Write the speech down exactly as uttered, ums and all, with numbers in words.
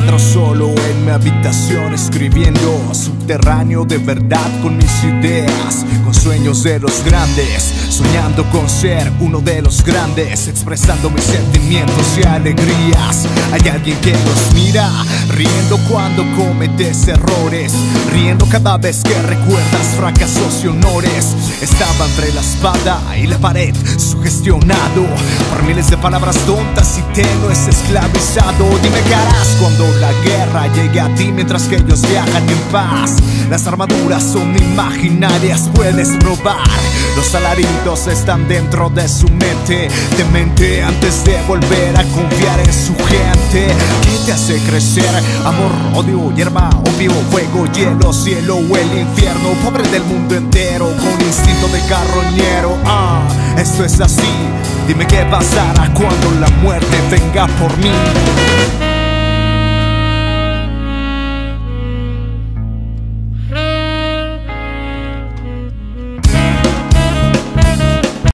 encuentro solo en mi habitación escribiendo subterráneo de verdad con mis ideas, con sueños de los grandes, soñando con ser uno de los grandes, expresando mis sentimientos y alegrías. Hay alguien que nos mira, riendo cuando cometes errores, riendo cada vez que recuerdas fracasos y honores. Estaba entre la espada y la pared, sugestionado por miles de palabras tontas y tenues, esclavizado. Dime qué harás cuando la guerra llegue a ti mientras que ellos viajan en paz. Las armaduras son imaginarias, puedes probar. Los alaridos están dentro de su mente, de mente antes de volver a confiar en su gente. ¿Qué te hace crecer? Amor, odio, hierba, obvio, fuego, hielo, cielo o el infierno. Pobre del mundo entero con instinto de carroñero. Ah, esto es así. Dime qué pasará cuando la muerte venga por mí.